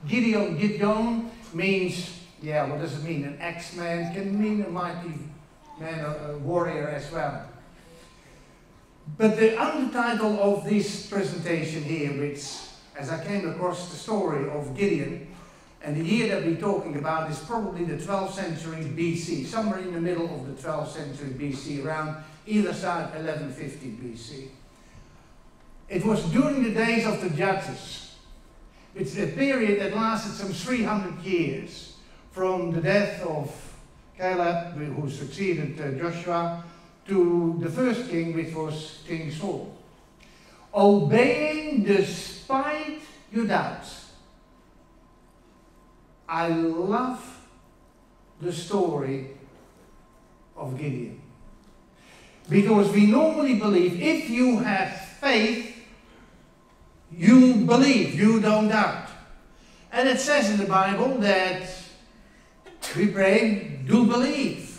Gideon. Gideon means, yeah, what does it mean? An X-Man, can mean a mighty man, a warrior as well. But the undertitle of this presentation here, which, as I came across the story of Gideon, and the year that we're talking about is probably the 12th century BC, somewhere in the middle of the 12th century BC, around either side 1150 BC. It was during the days of the Judges. It's a period that lasted some 300 years, from the death of Caleb, who succeeded Joshua, to the first king, which was King Saul. Obeying despite your doubts. I love the story of Gideon. Because we normally believe if you have faith, you believe, you don't doubt. And it says in the Bible that we pray, do believe.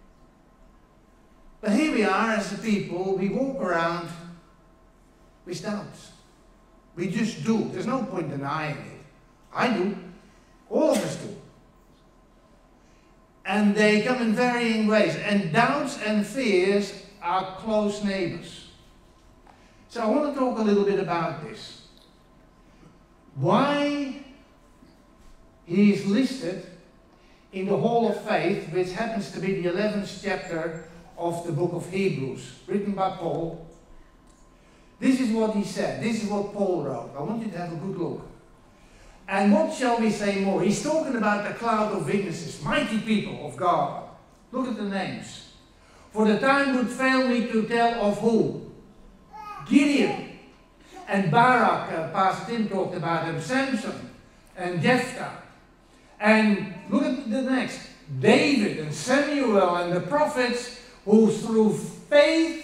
But here we are as a people, we walk around with doubts. We just do. There's no point denying it. I do. All of us do. And they come in varying ways. And doubts and fears are close neighbors. So I want to talk a little bit about this. Why he is listed in the Hall of Faith, which happens to be the 11th chapter of the book of Hebrews, written by Paul. This is what he said. This is what Paul wrote. I want you to have a good look. And what shall we say more? He's talking about the cloud of witnesses, mighty people of God. Look at the names. For the time would fail me to tell of who? Gideon and Barak. Pastor Tim talked about him. Samson and Jephthah. And look at the next. David and Samuel and the prophets who through faith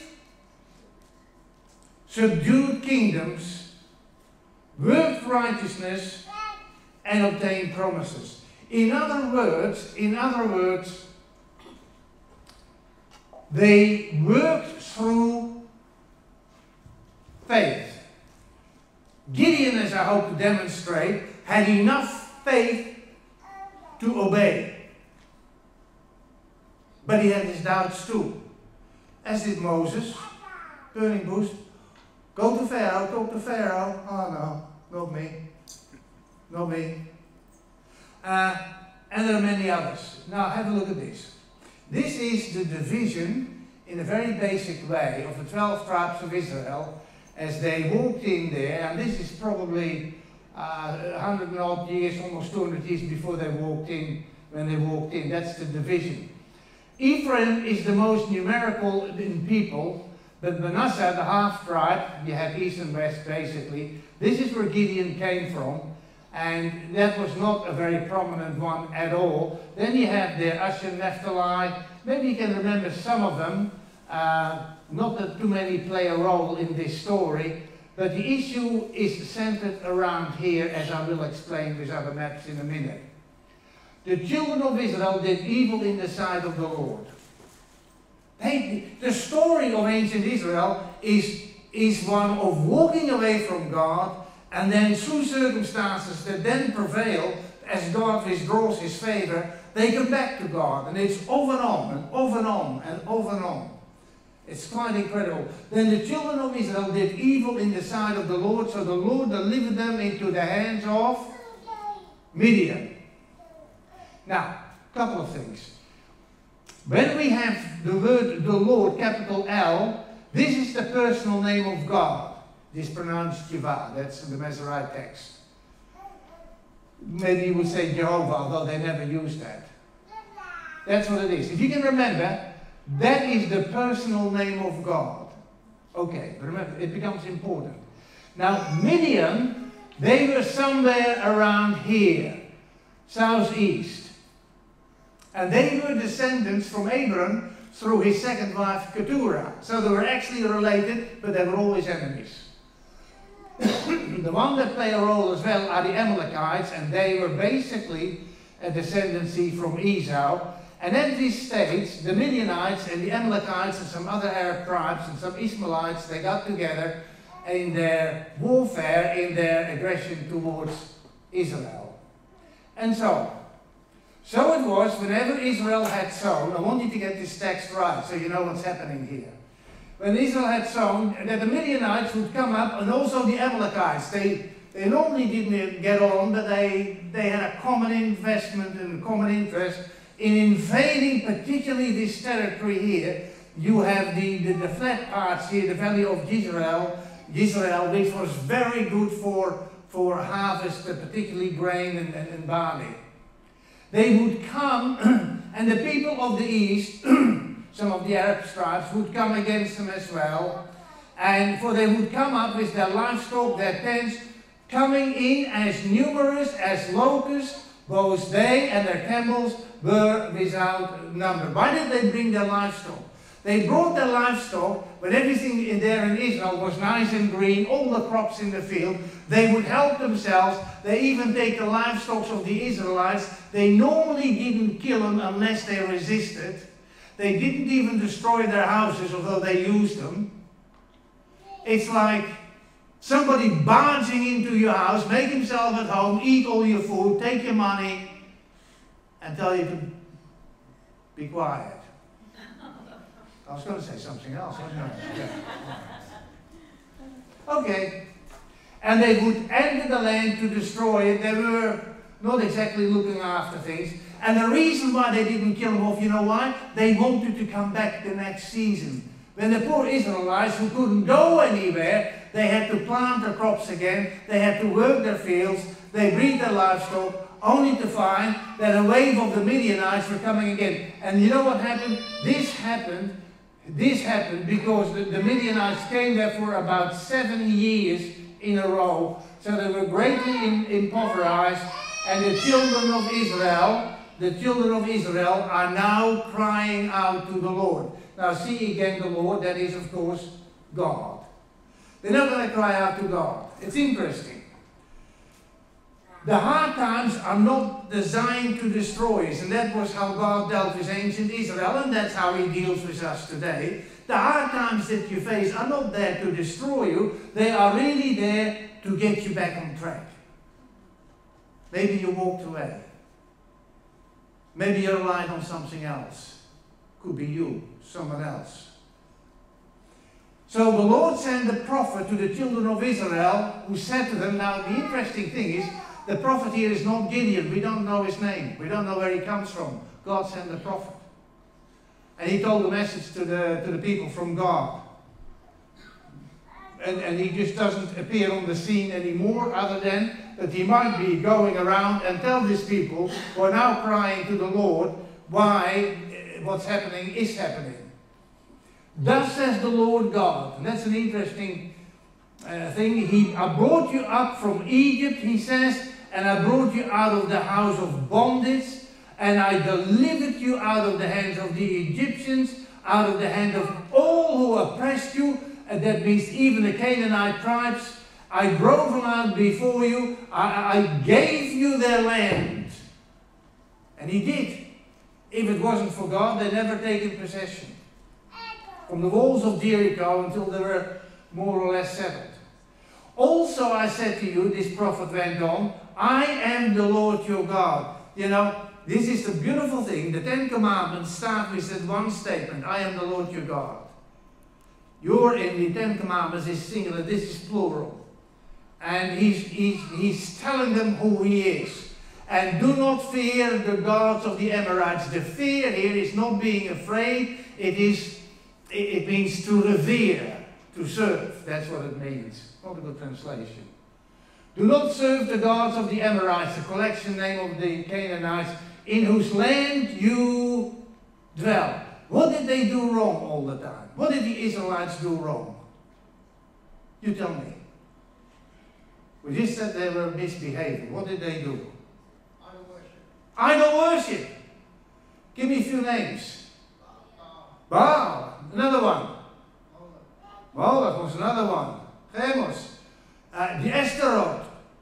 subdued kingdoms, worked righteousness, and obtained promises. In other words, they worked through faith. Gideon, as I hope to demonstrate, had enough faith to obey. But he had his doubts too. As did Moses, burning bush. Go to Pharaoh, talk to Pharaoh. Oh no, not me. Not me. And there are many others. Now have a look at this. This is the division, in a very basic way, of the 12 tribes of Israel as they walked in there, and this is probably 100 and odd years, almost 200 years before they walked in, when they walked in. That's the division. Ephraim is the most numerical in people, but Manasseh, the half tribe, you have east and west basically, this is where Gideon came from, and that was not a very prominent one at all. Then you have the Asher, Naphtali, maybe you can remember some of them, not that too many play a role in this story, but the issue is centered around here, as I will explain with other maps in a minute. The children of Israel did evil in the sight of the Lord. The story of ancient Israel is one of walking away from God, and then through circumstances that then prevail, as God withdraws his favor, they come back to God. And it's over and on, and over and on, and over and on. It's quite incredible. Then the children of Israel did evil in the sight of the Lord, so the Lord delivered them into the hands of Midian. Now, a couple of things. When we have the word the Lord, capital L, this is the personal name of God. This is pronounced Jehovah. That's the Masoretic text. Maybe you would say Jehovah, although they never use that. That's what it is. If you can remember, that is the personal name of God. Okay, but remember, it becomes important. Now, Midian, they were somewhere around here, southeast. And they were descendants from Abram through his second wife, Keturah. So they were actually related, but they were always enemies. The one that play a role as well are the Amalekites, and they were basically a descendancy from Esau. And at this stage, the Midianites and the Amalekites and some other Arab tribes and some Ishmaelites, they got together in their warfare, in their aggression towards Israel. and so. So it was, whenever Israel had sown, I want you to get this text right so you know what's happening here. When Israel had sown, that the Midianites would come up, and also the Amalekites. They normally didn't get on, but they had a common investment and a common interest in invading particularly this territory here. You have the flat parts here, the valley of Israel, which was very good for harvest, particularly grain and barley. They would come, and the people of the east, some of the Arab tribes, would come against them as well. And for they would come up with their livestock, their tents, coming in as numerous as locusts. Both they and their camels were without number. Why did they bring their livestock? They brought their livestock when everything in there in Israel was nice and green, all the crops in the field. They would help themselves. They even take the livestock of the Israelites. They normally didn't kill them unless they resisted. They didn't even destroy their houses, although they used them. It's like somebody barging into your house, make himself at home, eat all your food, take your money, and tell you to be quiet. I was going to say something else, wasn't I? Yeah. Okay. And they would enter the land to destroy it. They were not exactly looking after things. And the reason why they didn't kill them off, you know why? They wanted to come back the next season. When the poor Israelites who couldn't go anywhere, they had to plant their crops again, they had to work their fields, they breed their livestock, only to find that a wave of the Midianites were coming again. And you know what happened? This happened because the Midianites came there for about 7 years in a row. So they were greatly impoverished, and the children of Israel are now crying out to the Lord. Now see again the Lord, that is of course God. They're not going to cry out to God. It's interesting. The hard times are not designed to destroy us, and that was how God dealt with ancient Israel, and that's how He deals with us today. The hard times that you face are not there to destroy you, they are really there to get you back on track. Maybe you walked away. Maybe you relied on something else. Could be you, someone else. So the Lord sent the prophet to the children of Israel, who said to them, now the interesting thing is, the prophet here is not Gideon. We don't know his name. We don't know where he comes from. God sent the prophet. And he told the message to the people from God. And he just doesn't appear on the scene anymore, other than that he might be going around and tell these people who are now crying to the Lord why what's happening is happening. Thus says the Lord God. And that's an interesting thing. I brought you up from Egypt, he says, and I brought you out of the house of bondage, and I delivered you out of the hands of the Egyptians, out of the hand of all who oppressed you, and that means even the Canaanite tribes. I drove them out before you, I gave you their land. And he did. If it wasn't for God, they'd never taken possession. From the walls of Jericho until they were more or less settled. Also I said to you, this prophet went on, I am the Lord your God. You know, this is the beautiful thing. The Ten Commandments start with that one statement, I am the Lord your God. Your in the Ten Commandments is singular, this is plural. And he's telling them who he is. And do not fear the gods of the Amorites. The fear here is not being afraid, it means to revere, to serve. That's what it means. Not a good translation. Do not serve the gods of the Amorites, the collection name of the Canaanites, in whose land you dwell. What did they do wrong all the time? What did the Israelites do wrong? You tell me. We just said they were misbehaving. What did they do? Idol worship. Idol worship. Give me a few names. Baal. Another one. Moloch was another one. Chemos. The Ashtaroth.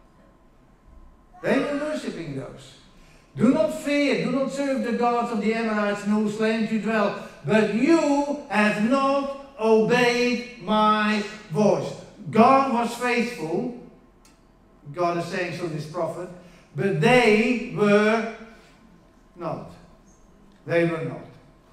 They were worshipping those. Do not fear, do not serve the gods of the Amorites in whose land you dwell, but you have not obeyed my voice. God was faithful, God is saying through this prophet, but they were not. They were not.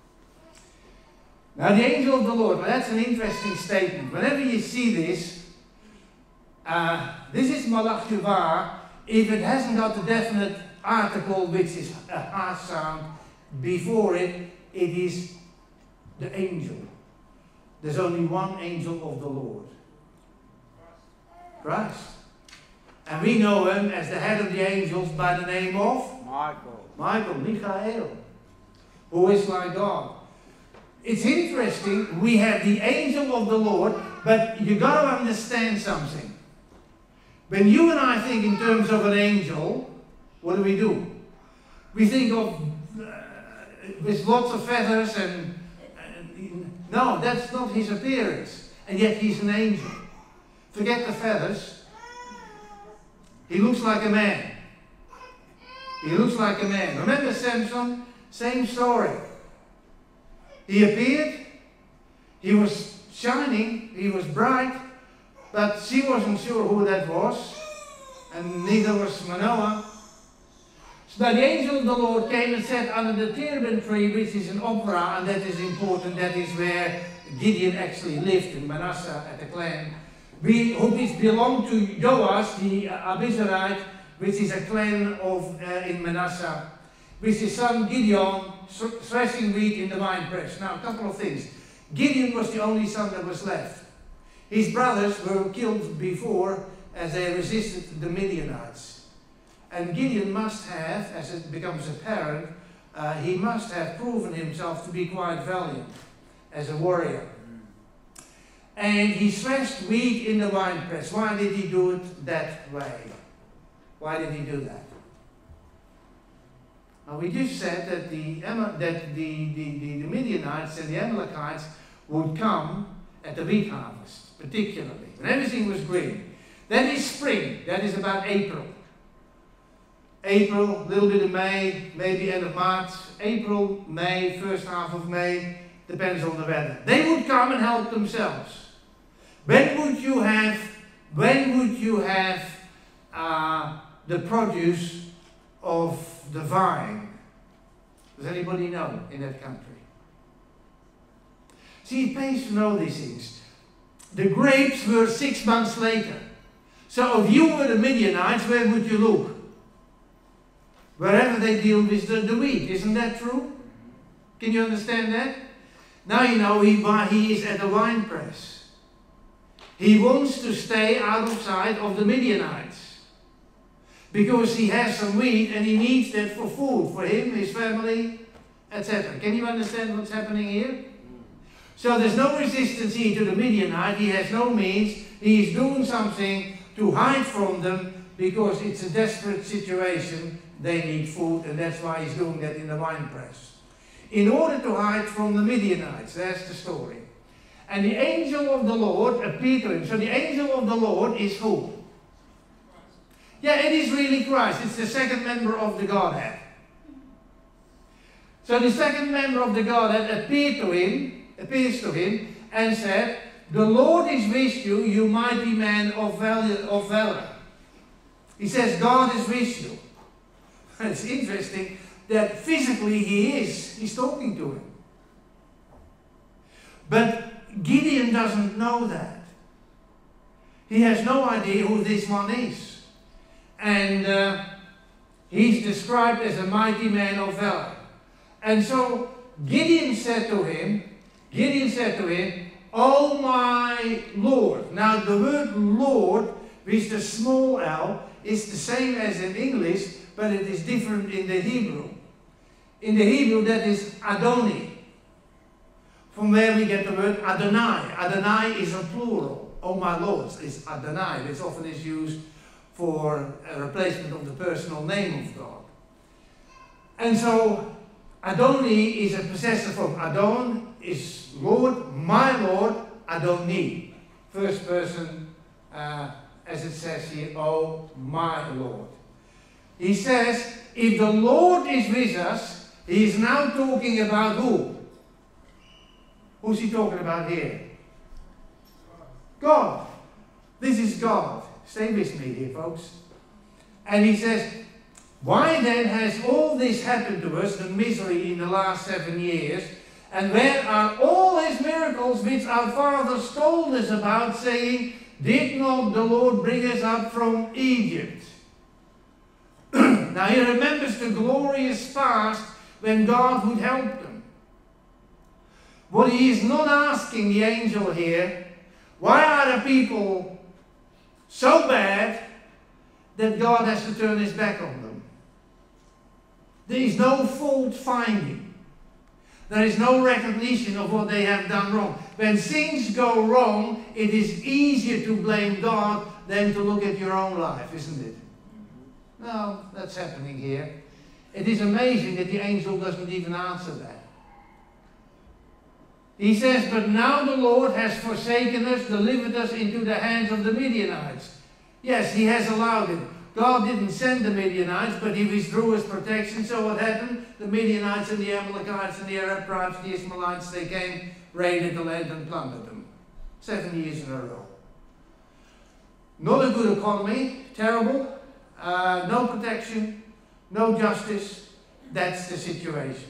Now the angel of the Lord, well, that's an interesting statement. Whenever you see this, this is Malach Yuva. If it hasn't got the definite article, which is a hard sound, before it, it is the angel. There's only one angel of the Lord. Christ. And we know him as the head of the angels by the name of Michael, Michael, who is like God. It's interesting, we have the angel of the Lord, but you got to understand something. When you and I think in terms of an angel, what do? We think of with lots of feathers and no, that's not his appearance. And yet he's an angel. Forget the feathers. He looks like a man. He looks like a man. Remember Samson? Same story. He appeared. He was shining. He was bright. But she wasn't sure who that was. And neither was Manoah. So the angel of the Lord came and sat under the terebinth tree, which is an opera, and that is important. That is where Gideon actually lived, in Manasseh at the clan. Which belonged to Joash, the Abizarite, which is a clan of in Manasseh, which his son Gideon threshing wheat in the winepress. Now, a couple of things. Gideon was the only son that was left. His brothers were killed before as they resisted the Midianites. And Gideon must have, as it becomes apparent, he must have proven himself to be quite valiant as a warrior. And he threshed wheat in the winepress. Why did he do it that way? Why did he do that? Now we just said that the Midianites and the Amalekites would come at the wheat harvest, particularly, when everything was green. Then is spring, that is about April. April, a little bit of May, maybe end of March. April, May, first half of May, depends on the weather. They would come and help themselves. When would you have the produce of the vine? Does anybody know in that country? See, it pays to know these things. The grapes were 6 months later. So if you were the Midianites, where would you look? Wherever they deal with the wheat. Isn't that true? Can you understand that? Now you know he is at the wine press. He wants to stay out of sight of the Midianites. Because he has some wheat and he needs that for food, for him, his family, etc. Can you understand what's happening here? So there's no resistance here to the Midianite. He has no means. He is doing something to hide from them because it's a desperate situation. They need food, and that's why he's doing that in the wine press. In order to hide from the Midianites, that's the story. And the angel of the Lord appeared to him. So the angel of the Lord is who? Yeah, it is really Christ. It's the second member of the Godhead. So the second member of the Godhead appears to him, and said, "The Lord is with you, you mighty man of valor." He says, God is with you. It's interesting that physically he's talking to him. But Gideon doesn't know that. He has no idea who this one is. And he's described as a mighty man of valor. And so Gideon said to him, "Oh my Lord." Now the word Lord with the small l is the same as in English, but it is different in the Hebrew. In the Hebrew that is Adoni, from where we get the word Adonai. Adonai is a plural. Oh my Lord is Adonai, which often is used for a replacement of the personal name of God. And so Adoni is a possessor from Adon, is Lord, my Lord, Adoni. First person, as it says here, oh my Lord. He says, if the Lord is with us, he is now talking about who? Who's he talking about here? God. This is God. Stay with me here, folks. And he says, Why then has all this happened to us, the misery in the last 7 years? And where are all his miracles which our fathers told us about, saying, did not the Lord bring us up from Egypt? Now he remembers the glorious past when God would help them. What he is not asking the angel here, why are the people so bad that God has to turn his back on them? There is no fault finding. There is no recognition of what they have done wrong. When things go wrong, it is easier to blame God than to look at your own life, isn't it? No, that's happening here. It is amazing that the angel doesn't even answer that. He says, but now the Lord has forsaken us, delivered us into the hands of the Midianites. Yes, he has allowed it. God didn't send the Midianites, but he withdrew his protection. So what happened? The Midianites and the Amalekites and the Arab tribes, the Ishmaelites, they came, raided the land and plundered them. 7 years in a row. Not a good economy, terrible, no protection, no justice. That's the situation.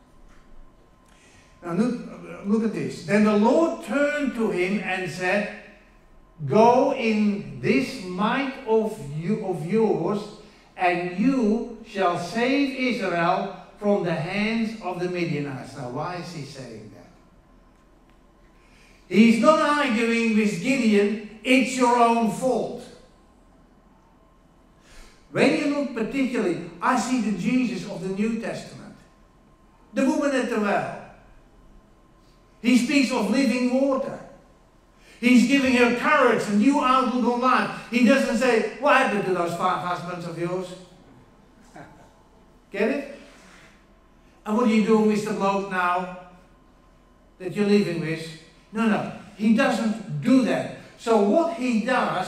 Now look at this. Then the Lord turned to him and said, go in this might of yours, and you shall save Israel from the hands of the Midianites. Now why is he saying that? He's not arguing with Gideon, it's your own fault. When you look particularly, I see the Jesus of the New Testament. The woman at the well. He speaks of living water. He's giving her courage, a new outlook on life. He doesn't say, what happened to those 5 husbands of yours? Get it? And what are you doing with the bloke now that you're living with? No. He doesn't do that. So what he does,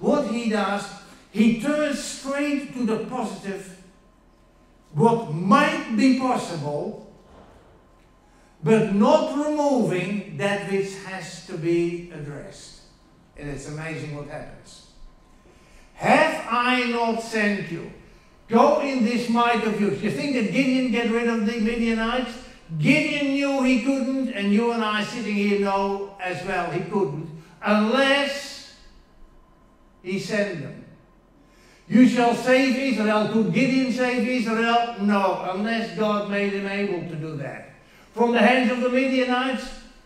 he turns straight to the positive, what might be possible, but not removing that which has to be addressed. And it's amazing what happens. Have I not sent you? Go in this might of yours. You think that Gideon get rid of the Midianites? Gideon knew he couldn't, and you and I sitting here know as well he couldn't, unless he sent them. You shall save Israel. Could Gideon save Israel? No, unless God made him able to do that. From the hands of the Midianites,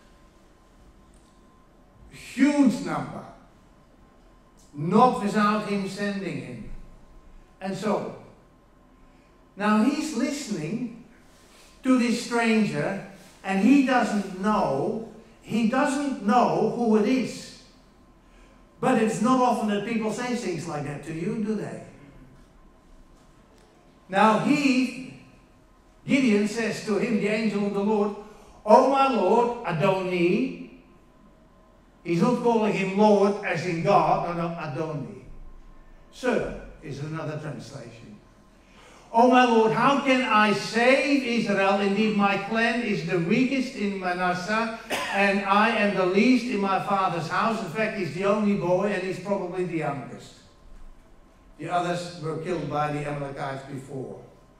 huge number, not without him sending him. And so, now he's listening to this stranger, and he doesn't know who it is. But it's not often that people say things like that to you, do they? Now Gideon says to him, the angel of the Lord, oh my Lord, Adoni. He's not calling him Lord as in God, no, Adoni. Sir is another translation. Oh my Lord, how can I save Israel? Indeed, my clan is the weakest in Manasseh, and I am the least in my father's house. In fact, he's the only boy, and he's probably the youngest. The others were killed by the Amalekites before.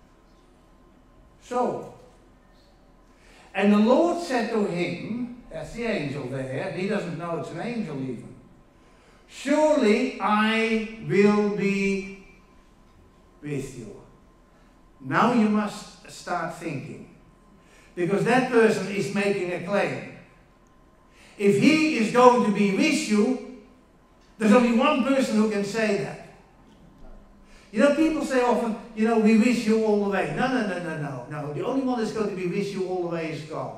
So, and the Lord said to him, that's the angel there, he doesn't know it's an angel even, surely I will be with you. Now you must start thinking, because that person is making a claim. If he is going to be with you, there's only one person who can say that. You know, people say often, you know, we wish you all the way. No. The only one that's going to be with you all the way is God.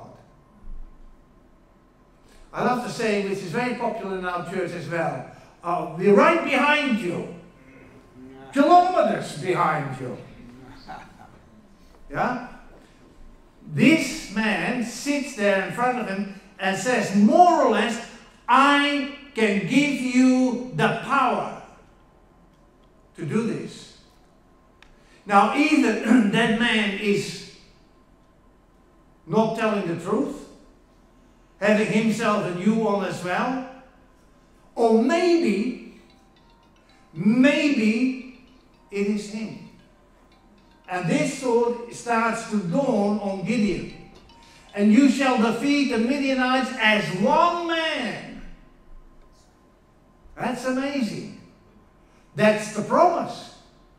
I love the saying, which is very popular in our church as well. We're right behind you. Kilometers behind you. Yeah? This man sits there in front of him and says, more or less, I can give you the power to do this. Now, either that man is not telling the truth, having himself a new one as well, or maybe it is him. And this thought starts to dawn on Gideon. And you shall defeat the Midianites as one man. That's amazing. That's the promise.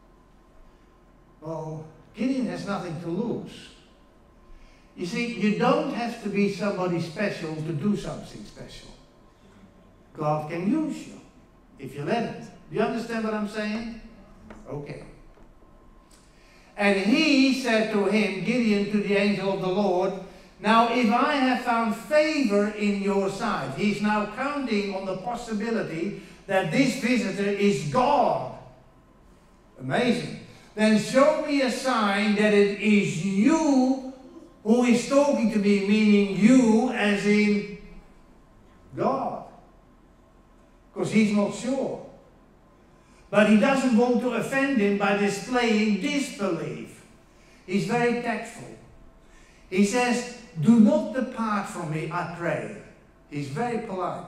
Well, Gideon has nothing to lose. You see, you don't have to be somebody special to do something special. God can use you if you let it. Do you understand what I'm saying? Okay. And he said to him, Gideon, to the angel of the Lord, now if I have found favor in your sight. He's now counting on the possibility that this visitor is God. Amazing. Then show me a sign that it is you who is talking to me, meaning you as in God. Because he's not sure. But he doesn't want to offend him by displaying disbelief. He's very tactful. He says, do not depart from me, I pray. He's very polite.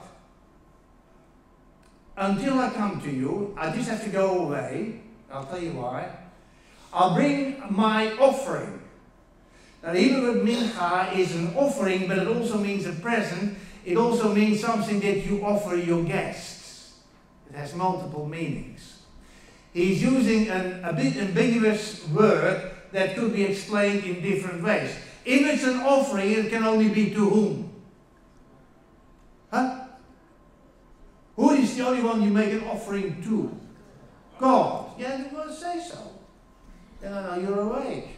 Until I come to you, I just have to go away. I'll tell you why. I'll bring my offering. Now the Hebrew word mincha is an offering, but it also means a present. It also means something that you offer your guests. It has multiple meanings. He's using a bit ambiguous word that could be explained in different ways. If it's an offering, it can only be to whom? Huh? Who is the only one you make an offering to? God. Yeah, you want to say so. Then I know you're awake.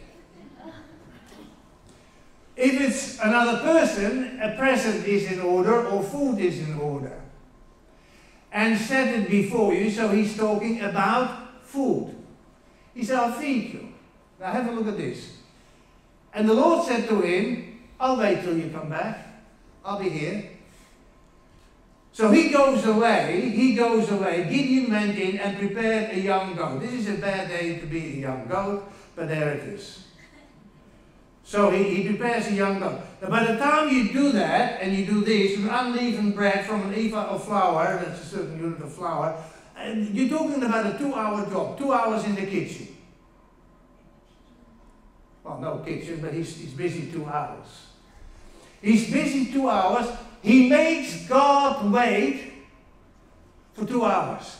If it's another person, a present is in order or food is in order. And set it before you, so he's talking about food. He said, I'll feed you. Now have a look at this. And the Lord said to him, I'll wait till you come back. I'll be here. So he goes away. Gideon went in and prepared a young goat. This is a bad day to be a young goat, but there it is. So he prepares a young goat. Now by the time you do that, and you do this, with unleavened bread from an ephah of flour, that's a certain unit of flour, and you're talking about a 2-hour job, 2 hours in the kitchen. Well, no kitchen, but he's busy 2 hours. He's busy 2 hours. He makes God wait for 2 hours.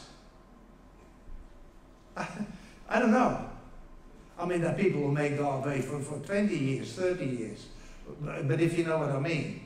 I don't know. I mean, there are people who make God wait for 20 years, 30 years. But if you know what I mean.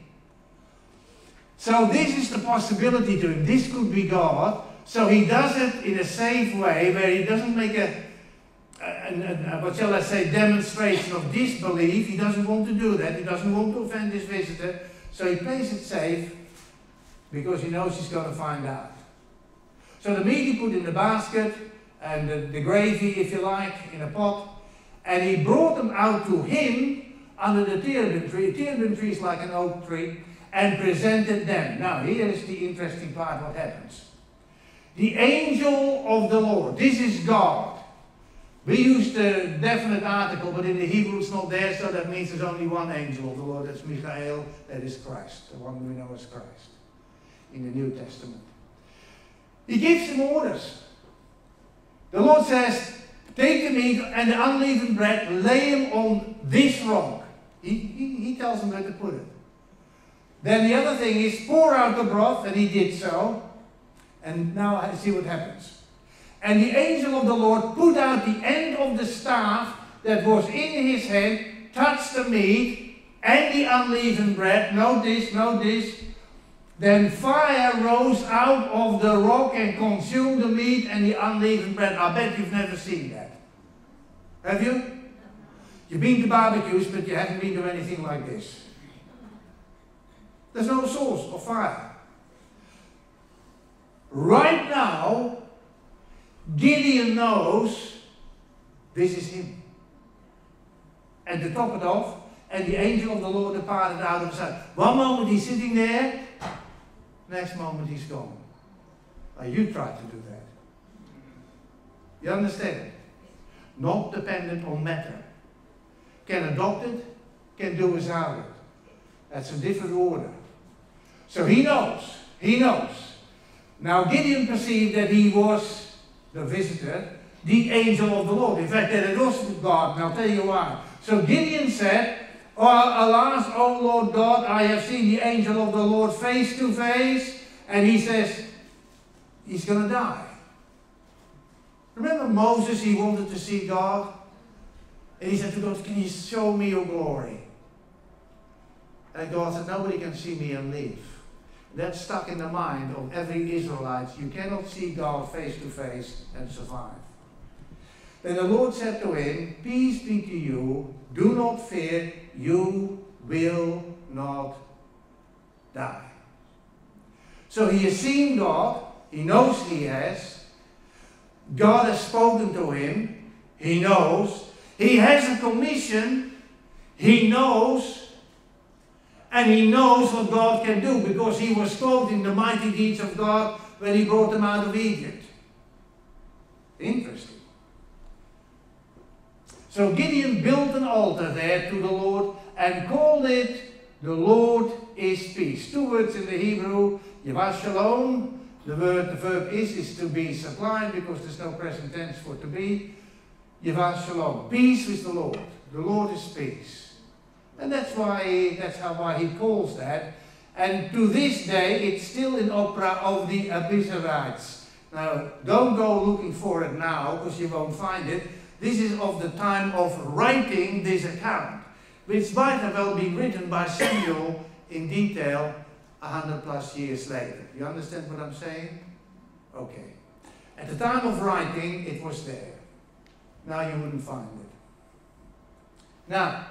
So this is the possibility to him. This could be God. So he does it in a safe way where he doesn't make what shall I say, demonstration of disbelief. He doesn't want to do that. He doesn't want to offend his visitor. So he plays it safe because he knows he's going to find out. So the meat he put in the basket and the gravy, if you like, in a pot. And he brought them out to him under the terebinth tree. A terebinth tree is like an oak tree. And presented them. Now here is the interesting part what happens. The angel of the Lord. This is God. We use the definite article, but in the Hebrew it's not there, so that means there's only one angel of the Lord. That's Michael, that is Christ, the one we know as Christ in the New Testament. He gives them orders. The Lord says, take the meat and the unleavened bread, lay them on this rock. He tells them where to put it. Then the other thing is, pour out the broth, and he did so. And now I see what happens. And the angel of the Lord put out the end of the staff that was in his hand, touched the meat and the unleavened bread. Note this. Then fire rose out of the rock and consumed the meat and the unleavened bread. I bet you've never seen that. Have you? You've been to barbecues, but you haven't been to anything like this. There's no source of fire. Right now, Gideon knows this is him. And to top it off, and the angel of the Lord departed out of sight. One moment he's sitting there, next moment he's gone. Now you try to do that. You understand? Not dependent on matter. Can adopt it, can do without it. That's a different order. So he knows. Now Gideon perceived that he was the visitor, the angel of the Lord. In fact, that it was God, and I'll tell you why. So Gideon said, "Oh, alas, O Lord God, I have seen the angel of the Lord face to face." And he says, he's going to die. Remember Moses, he wanted to see God? And he said to God, "Can you show me your glory?" And God said, "Nobody can see me and live." That's stuck in the mind of every Israelite. You cannot see God face to face and survive. Then the Lord said to him, "Peace be to you, do not fear, you will not die." So he has seen God, he knows he has. God has spoken to him, he knows. He has a commission, he knows. And he knows what God can do because he was quoting the mighty deeds of God when he brought them out of Egypt. Interesting. So Gideon built an altar there to the Lord and called it, "The Lord is Peace." Two words in the Hebrew, Yavah Shalom. The verb is to be supplied because there's no present tense for to be. Yavah Shalom. Peace with the Lord. The Lord is peace. And that's why he calls that. And to this day, it's still in opera of the Abiezrites. Now, don't go looking for it now, because you won't find it. This is of the time of writing this account, which might have well been written by Samuel in detail 100 plus years later. You understand what I'm saying? Okay. At the time of writing, it was there. Now you wouldn't find it. Now,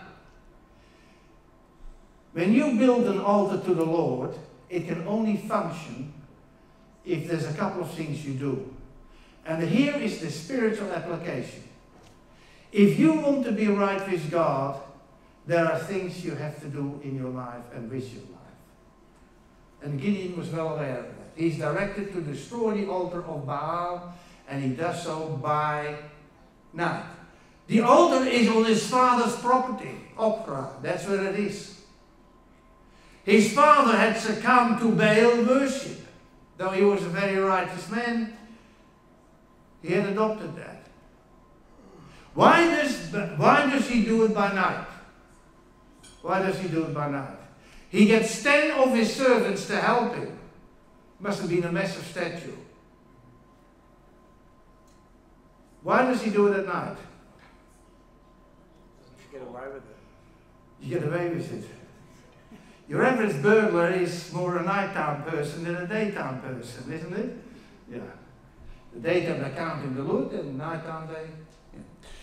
when you build an altar to the Lord, it can only function if there's a couple of things you do. And here is the spiritual application. If you want to be right with God, there are things you have to do in your life and with your life. And Gideon was well aware of that. He's directed to destroy the altar of Baal, and he does so by night. The altar is on his father's property, Ophrah. That's where it is. His father had succumbed to Baal worship. Though he was a very righteous man, he had adopted that. Why does he do it by night? Why does he do it by night? He gets 10 of his servants to help him. Must have been a massive statue. Why does he do it at night? You get away with it. You get away with it. Your average burglar is more a nighttime person than a daytime person, isn't it? Yeah. The daytime they count in the loot, and nighttime they... Yeah.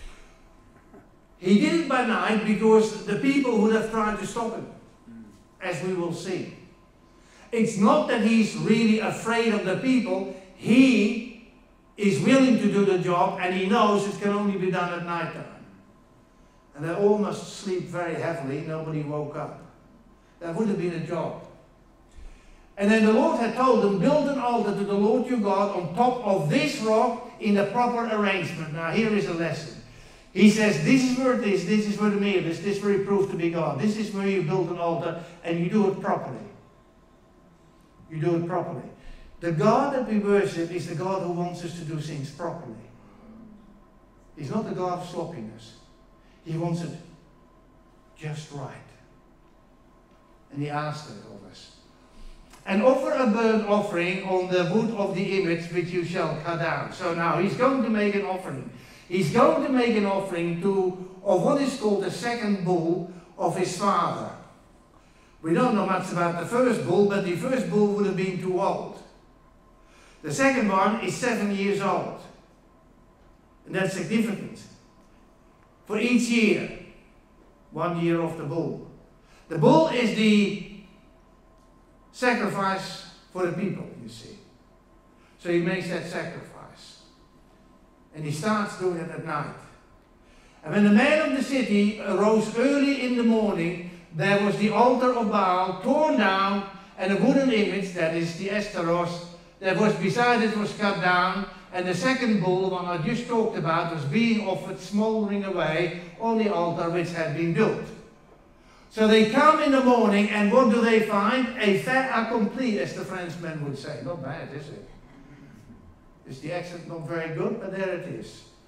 He did it by night because the people would have tried to stop him, as we will see. It's not that he's really afraid of the people. He is willing to do the job, and he knows it can only be done at nighttime. And they all must sleep very heavily. Nobody woke up. That would have been a job. And then the Lord had told them, "Build an altar to the Lord your God on top of this rock in a proper arrangement." Now here is a lesson. He says, this is where it is, this is where the meal is, this is where you prove to be God. This is where you build an altar and you do it properly. You do it properly. The God that we worship is the God who wants us to do things properly. He's not the God of sloppiness. He wants it just right. And he asked it of us. "And offer a burnt offering on the wood of the image which you shall cut down." So now he's going to make an offering. He's going to make an offering of what is called the second bull of his father. We don't know much about the first bull, but the first bull would have been too old. The second one is 7 years old. And that's significant. For each year, 1 year of the bull. The bull is the sacrifice for the people, you see. So he makes that sacrifice. And he starts doing it at night. And when the man of the city arose early in the morning, there was the altar of Baal torn down, and a wooden image, that is the Ashtaroth, that was beside it was cut down, and the second bull, the one I just talked about, was being offered smouldering away on the altar which had been built. So they come in the morning, and what do they find? A fait accompli, as the Frenchman would say. Not bad, is it? Is the accent not very good? But there it is.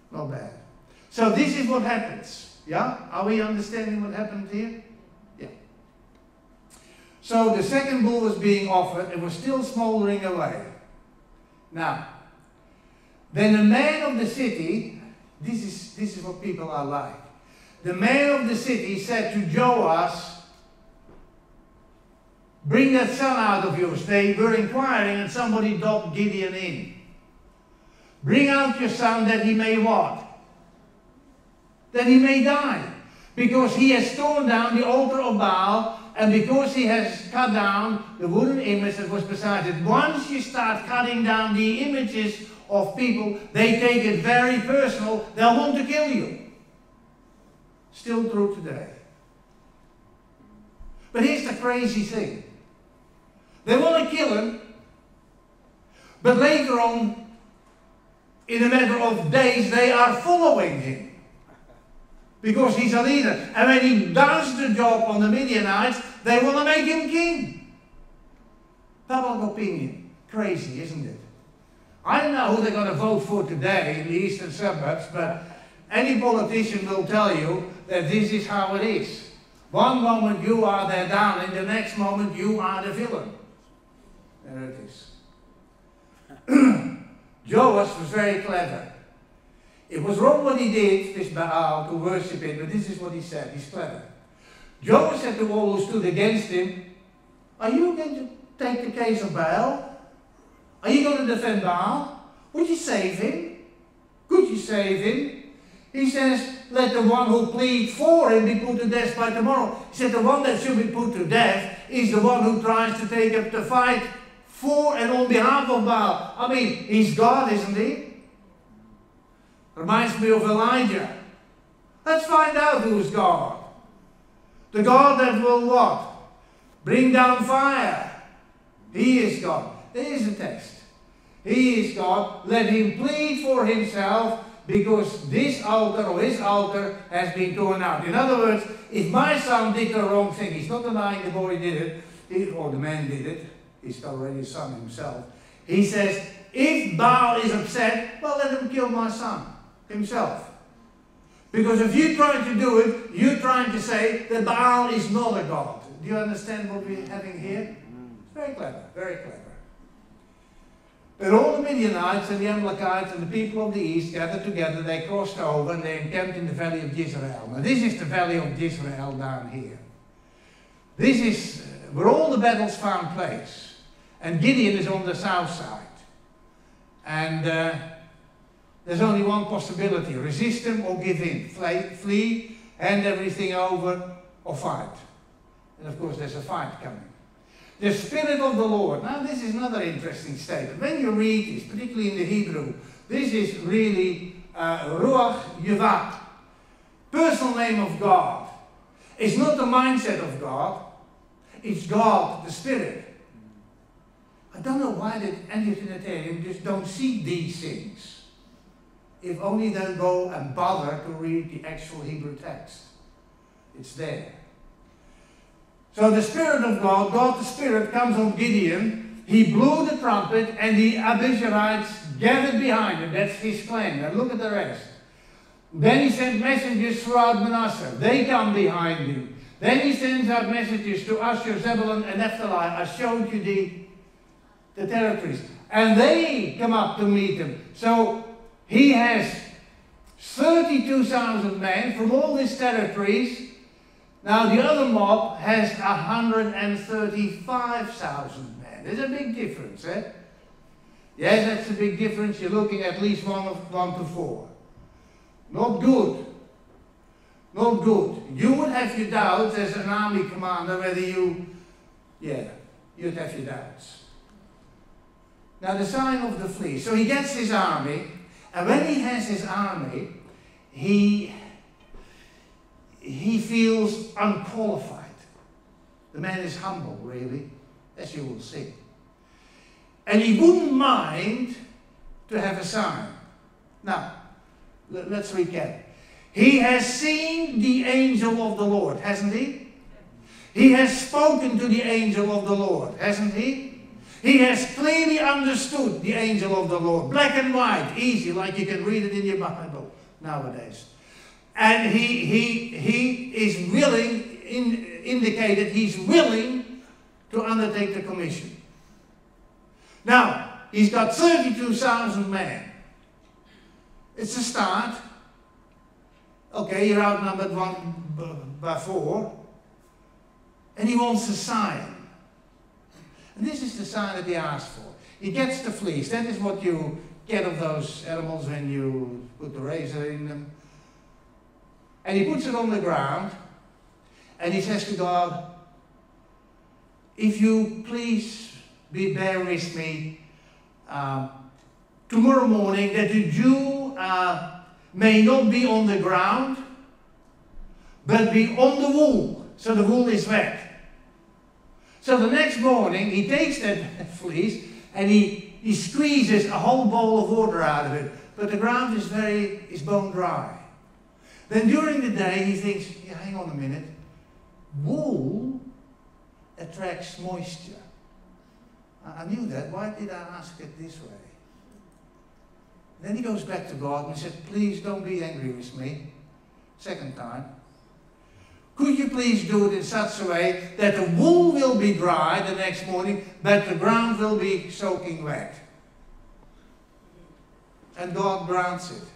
Not bad. So this is what happens. Yeah? Are we understanding what happened here? Yeah. So the second bull was being offered. It was still smoldering away. Now, then the man of the city, this is what people are like. The man of the city said to Joash, bring that son out of yours. They were inquiring and somebody dobbed Gideon in. Bring out your son that he may what? That he may die. Because he has torn down the altar of Baal, and because he has cut down the wooden image that was beside it. Once you start cutting down the images of people, they take it very personal. They'll want to kill you. Still true today. But here's the crazy thing. They want to kill him, but later on, in a matter of days, they are following him. Because he's a leader. And when he does the job on the Midianites, they want to make him king. Public opinion. Crazy, isn't it? I don't know who they're going to vote for today in the eastern suburbs, but any politician will tell you that this is how it is. One moment you are their darling, the next moment you are the villain. There it is. Joash was very clever. It was wrong what he did, this Baal, to worship it, but this is what he said. He's clever. Joash said to all who stood against him, are you going to take the case of Baal? Are you going to defend Baal? Would you save him? Could you save him? He says, let the one who pleads for him be put to death by tomorrow. He said, the one that should be put to death is the one who tries to take up the fight for and on behalf of Baal. I mean, he's God, isn't he? Reminds me of Elijah. Let's find out who's God. The God that will what? Bring down fire. He is God. There is a text. He is God. Let him plead for himself because this altar or his altar has been torn out. In other words, if my son did the wrong thing, he's not denying the boy did it, or the man did it. He's already a son himself. He says, if Baal is upset, well, let him kill my son himself. Because if you try to do it, you're trying to say that Baal is not a god. Do you understand what we're having here? Very clever, very clever. But all the Midianites and the Amalekites and the people of the east gathered together, they crossed over and they encamped in the valley of Jezreel. Now this is the valley of Jezreel down here. This is where all the battles found place. And Gideon is on the south side. And there's only one possibility. Resist them or give in. Flee, hand everything over, or fight. And of course there's a fight coming. The Spirit of the Lord. Now this is another interesting statement. When you read this, particularly in the Hebrew, this is really Ruach Yevat. Personal name of God. It's not the mindset of God. It's God, the Spirit. I don't know why the anti-Trinitarians just don't see these things. If only they'll go and bother to read the actual Hebrew text. It's there. So the Spirit of God, God the Spirit, comes on Gideon. He blew the trumpet and the Abisharites gathered behind him. That's his claim. Now look at the rest. Then he sent messengers throughout Manasseh. They come behind him. Then he sends out messages to Asher, Zebulun, and Naphtali. I showed you the territories. And they come up to meet him. So he has 32,000 men from all these territories. Now the other mob has 135,000 men. There's a big difference, eh? Yes, that's a big difference. You're looking at least 1 to 4. Not good. Not good. You would have your doubts as an army commander whether you'd have your doubts. Now the sign of the flea. So he gets his army, and when he has his army, he feels unqualified. The man is humble, really, as you will see. And he wouldn't mind to have a sign. Now, let's recap. He has seen the angel of the Lord, hasn't he? He has spoken to the angel of the Lord, hasn't he? He has clearly understood the angel of the Lord. Black and white, easy, like you can read it in your Bible. nowadays. And he is willing, indicated he's willing to undertake the commission. Now, he's got 32,000 men. It's a start. Okay, you're outnumbered 1 by 4. And he wants a sign. And this is the sign that he asks for. He gets the fleece. That is what you get of those animals when you put the razor in them. And he puts it on the ground. And he says to God, if you please bear with me tomorrow morning, that the dew may not be on the ground, but be on the wool. So the wool is wet. So the next morning, he takes that fleece and he squeezes a whole bowl of water out of it. But the ground is bone dry. Then during the day, he thinks, yeah, hang on a minute. Wool attracts moisture. I knew that. Why did I ask it this way? Then he goes back to God and said, please don't be angry with me. Second time. Could you please do it in such a way that the wool will be dry the next morning, but the ground will be soaking wet? And God grants it.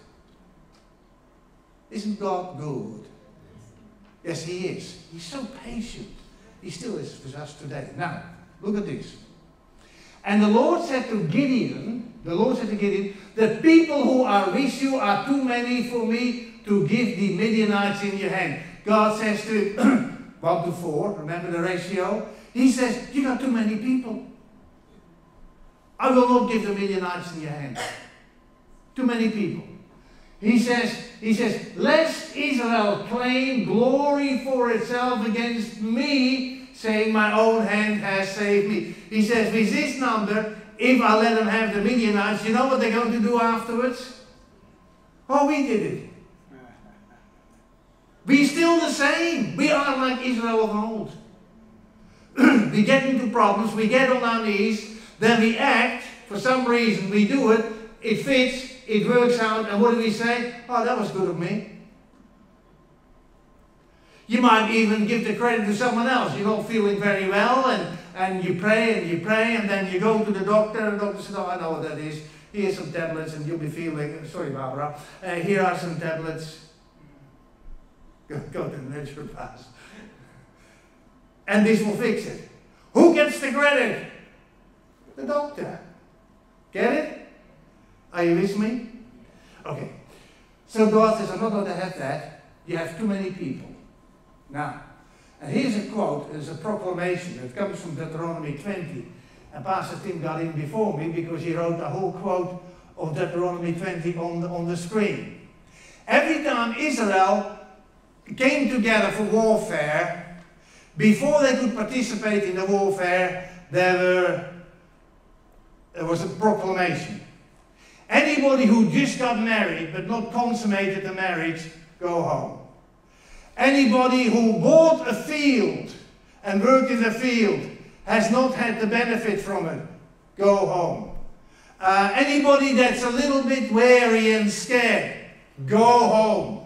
Isn't God good? Yes, He is. He's so patient. He still is with us today. Now, look at this. And the Lord said to Gideon, the people who are with you are too many for me to give the Midianites in your hand. God says to 1 to 4, remember the ratio? He says, you got too many people. I will not give the Midianites in your hand. Too many people. He says, lest Israel claim glory for itself against me, saying my own hand has saved me. He says, with this number, if I let them have the Midianites, you know what they're going to do afterwards? Oh, we did it. We're still the same. We are like Israel of old. We get into problems, we get on our knees, then we act, for some reason we do it, it fits, it works out, and what do we say? Oh, that was good of me. You might even give the credit to someone else. You're not feeling very well, and you pray, and then you go to the doctor, and the doctor says, oh, I know what that is. Here's some tablets, and you'll be feeling, sorry Barbara, here are some tablets. Go to the naturopath. And this will fix it. Who gets the credit? The doctor. Get it? Are you with me? Okay. So God says, I'm not going to have that. You have too many people. Now, and here's a quote, it's a proclamation. It comes from Deuteronomy 20. And Pastor Tim got in before me because he wrote the whole quote of Deuteronomy 20 on the screen. Every time Israel came together for warfare, before they could participate in the warfare, there was a proclamation. Anybody who just got married but not consummated the marriage, go home. Anybody who bought a field and worked in the field, has not had the benefit from it, go home. Anybody that's a little bit wary and scared, go home.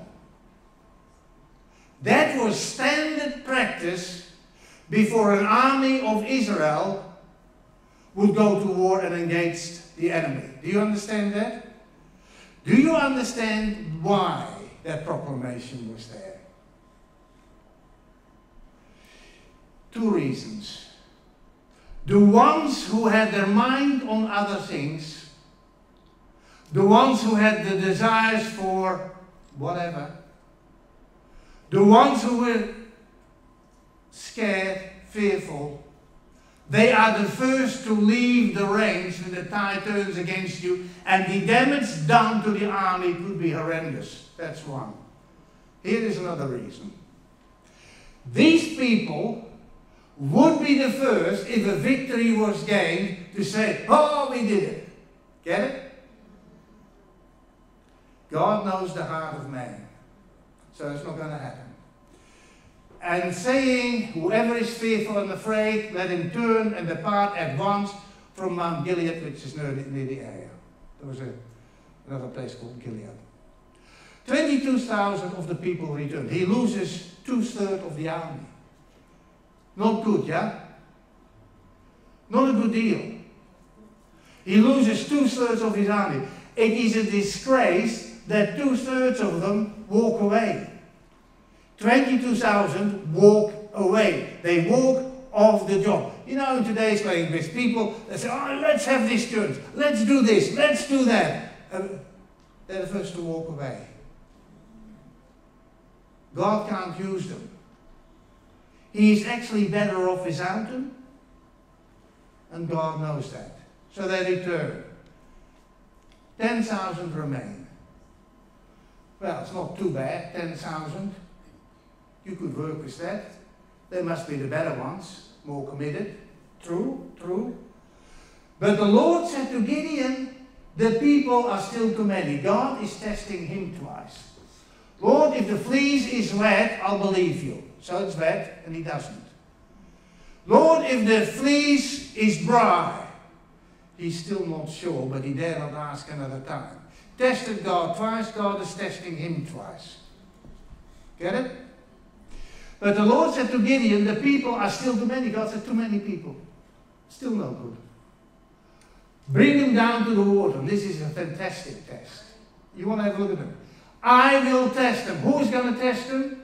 That was standard practice before an army of Israel would go to war and engage the enemy. Do you understand that? Do you understand why that proclamation was there? 2 reasons. The ones who had their mind on other things, the ones who had the desires for whatever, the ones who were scared, fearful, they are the first to leave the ranks when the tide turns against you, and the damage done to the army could be horrendous. That's one. Here is another reason. These people would be the first, if a victory was gained, to say, oh, we did it. Get it? God knows the heart of man. So it's not going to happen. And saying, whoever is fearful and afraid, let him turn and depart at once from Mount Gilead, which is near the area. There was another place called Gilead. 22,000 of the people returned. He loses 2/3 of the army. Not good, yeah? Not a good deal. He loses 2/3 of his army. It is a disgrace that 2/3 of them walk away. 22,000 walk away. They walk off the job. You know, in today's language, people they say, oh, let's have this church, let's do this, let's do that. They're the first to walk away. God can't use them. He's actually better off without them, and God knows that. So they return. 10,000 remain. Well, it's not too bad, 10,000. You could work with that. They must be the better ones, more committed. True, true. But the Lord said to Gideon, the people are still too many. God is testing him twice. Lord, if the fleece is wet, I'll believe you. So it's wet, and he doesn't. Lord, if the fleece is dry, he's still not sure, but he dare not ask another time. Tested God twice, God is testing him twice. Get it? But the Lord said to Gideon, the people are still too many. God said, too many people. Still no good. Bring them down to the water. This is a fantastic test. You want to have a look at them? I will test them. Who's going to test them?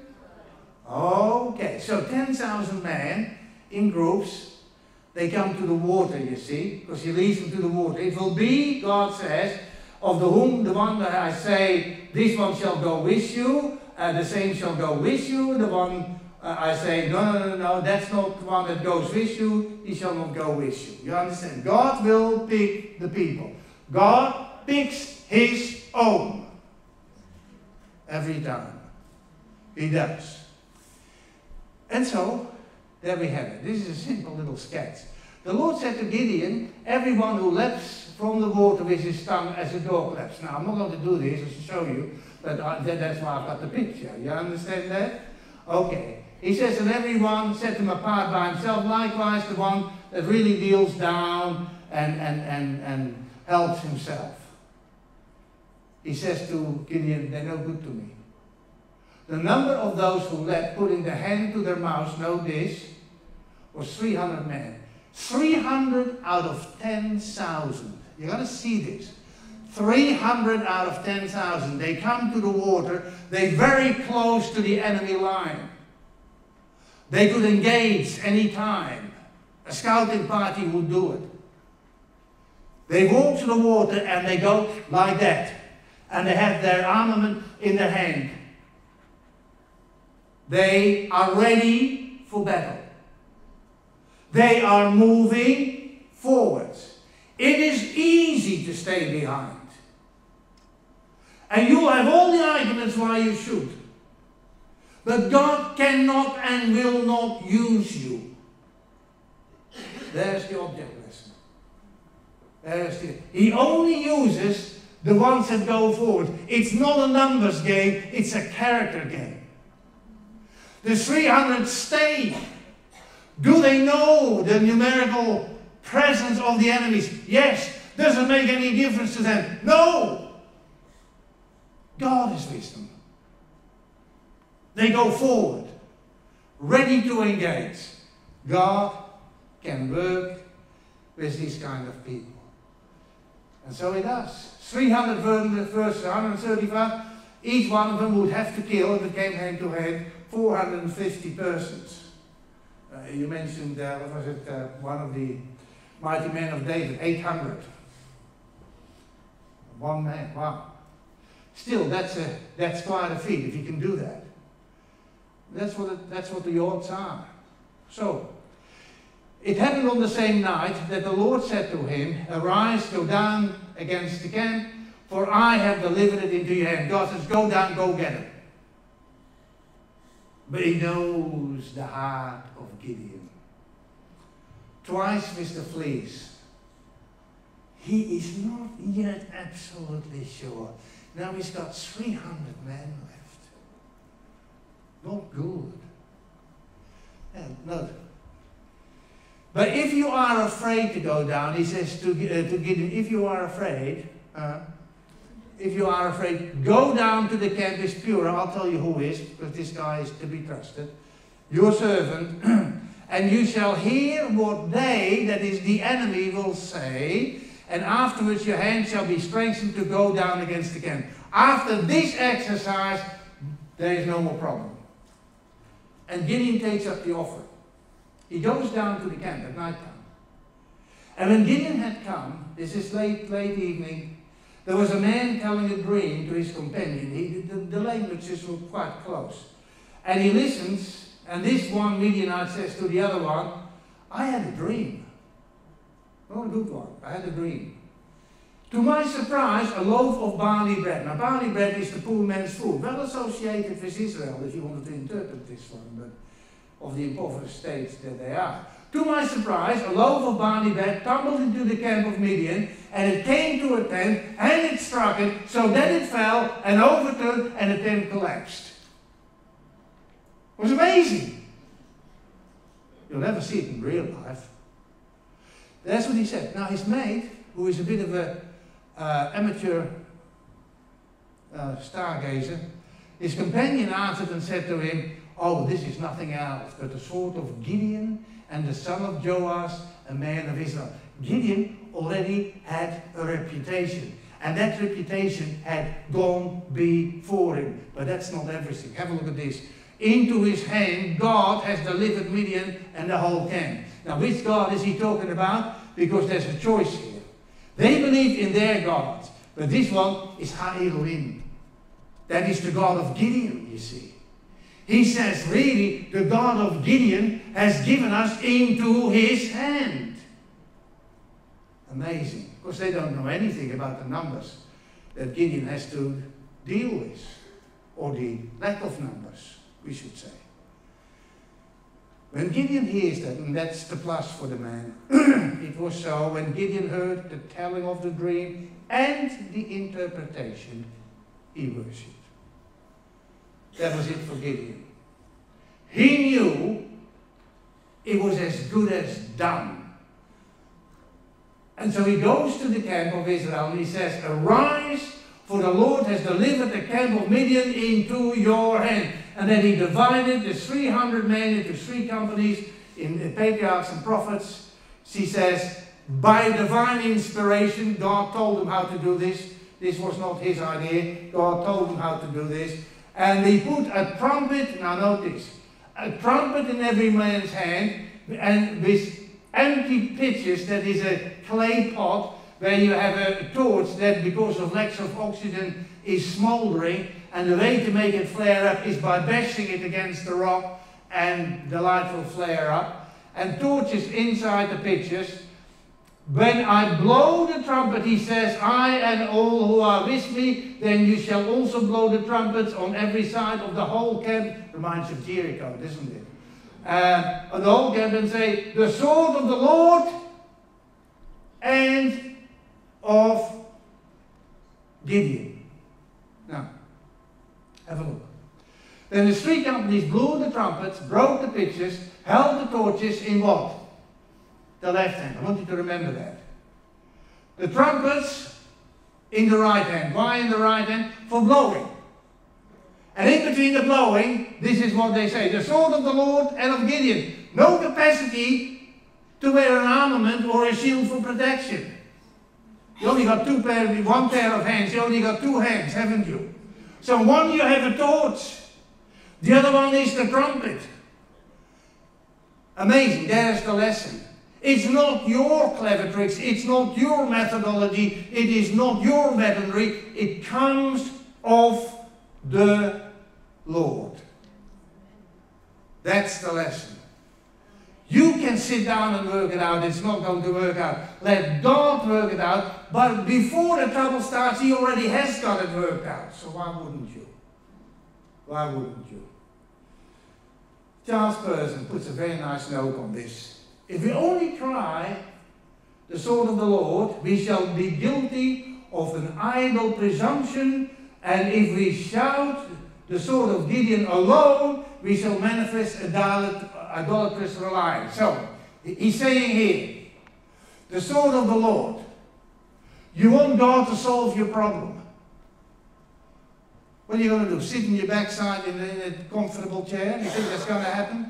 Okay, so 10,000 men in groups. They come to the water, you see, because he leads them to the water. It will be, God says, of the one that I say, this one shall go with you, the same shall go with you. The one I say, no, that's not the one that goes with you, he shall not go with you. You understand? God will pick the people. God picks his own. Every time. He does. And so, there we have it. This is a simple little sketch. The Lord said to Gideon, everyone who laps from the water with his tongue as a dog laps. Now, I'm not going to do this just to show you, but that's why I've got the picture. You understand that? Okay. He says, and everyone set him apart by himself. Likewise, the one that really kneels down and helps himself. He says to Gideon, they're no good to me. The number of those who leapt, putting their hand to their mouths, know this, was 300 men. 300 out of 10,000. You're going to see this. 300 out of 10,000. They come to the water. They're very close to the enemy line. They could engage any time. A scouting party would do it. They walk to the water and they go like that. And they have their armament in their hand. They are ready for battle. They are moving forwards. It is easy to stay behind. And you have all the arguments why you should. But God cannot and will not use you. There's the object lesson. He only uses the ones that go forward. It's not a numbers game, it's a character game. The 300 stay. Do they know the numerical presence of the enemies? Yes. Does it make any difference to them? No. God is with them. They go forward, ready to engage. God can work with these kind of people. And so he does. 300 versus 135. Each one of them would have to kill, if it came hand to hand, 450 persons. You mentioned, what was it, one of the mighty men of David, 800. One man, wow. Still, that's quite a feat if you can do that. That's what the odds are. So, it happened on the same night that the Lord said to him, arise, go down against the camp, for I have delivered it into your hand. God says, go down, go get it. But he knows the heart of Gideon. Twice with the fleece. He is not yet absolutely sure. Now he's got 300 men left. Not good. No. But if you are afraid to go down, he says to Gideon, if you are afraid, if you are afraid, go down to the camp with Purah. I'll tell you who is, because this guy is to be trusted. Your servant. And you shall hear what they, that is the enemy, will say. And afterwards your hand shall be strengthened to go down against the camp. After this exercise, there is no more problem. And Gideon takes up the offer. He goes down to the camp at night time. And when Gideon had come, this is late evening, there was a man telling a dream to his companion. The languages were quite close. And he listens, and this one Midianite says to the other one, I had a dream. Not a good one. I had a dream. To my surprise, a loaf of barley bread. Now, barley bread is the poor man's food. Well associated with Israel, if you wanted to interpret this one, but of the impoverished states that they are. To my surprise, a loaf of barley bread tumbled into the camp of Midian, and it came to a tent, and it struck it, so that it fell and overturned, and the tent collapsed. It was amazing. You'll never see it in real life. That's what he said. Now his mate, who is a bit of a amateur stargazer, his companion answered and said to him, oh, this is nothing else but the sword of Gideon and the son of Joash, a man of Israel. Gideon already had a reputation, and that reputation had gone before him. But that's not everything. Have a look at this. Into his hand God has delivered Midian and the whole camp. Now, which God is he talking about? Because there's a choice here. They believe in their gods, but this one is Ha-Elohim. That is the God of Gideon, you see. He says, really, the God of Gideon has given us into his hand. Amazing. Of course, they don't know anything about the numbers that Gideon has to deal with, or the lack of numbers, we should say. When Gideon hears that, and that's the plus for the man, it was so, when Gideon heard the telling of the dream and the interpretation, he worshipped. That was it for Gideon. He knew it was as good as done. And so he goes to the camp of Israel and he says, arise, for the Lord has delivered the camp of Midian into your hand. And then he divided the 300 men into 3 companies in the patriarchs and prophets. He says, by divine inspiration, God told him how to do this. This was not his idea. God told him how to do this. And he put a trumpet, now notice, a trumpet in every man's hand, and with empty pitchers, that is a clay pot, where you have a torch that, because of lack of oxygen, is smouldering, and the way to make it flare up is by bashing it against the rock, and the light will flare up. And torches inside the pitchers. When I blow the trumpet, he says, I and all who are with me, then you shall also blow the trumpets on every side of the whole camp. Reminds you of Jericho, doesn't it? On the whole camp, and say, the sword of the Lord and of Gideon. Now, have a look. Then the 3 companies blew the trumpets, broke the pitchers, held the torches in what? The left hand. I want you to remember that. The trumpets in the right hand. Why in the right hand? For blowing. And in between the blowing, this is what they say, the sword of the Lord and of Gideon. No capacity to wear an armament or a shield for protection. You only got one pair of hands. You only got 2 hands, haven't you? So one you have a torch. The other one is the trumpet. Amazing. There's the lesson. It's not your clever tricks, it's not your methodology, it is not your weaponry, it comes of the Lord. That's the lesson. You can sit down and work it out, it's not going to work out. Let God work it out, but before the trouble starts, he already has got it worked out. So why wouldn't you? Why wouldn't you? Charles Person puts a very nice note on this. If we only try the sword of the Lord, we shall be guilty of an idle presumption, and if we shout the sword of Gideon alone, we shall manifest idolatrous reliance. So, he's saying here, the sword of the Lord. You want God to solve your problem. What are you going to do? Sit in your backside in a comfortable chair? You think that's going to happen?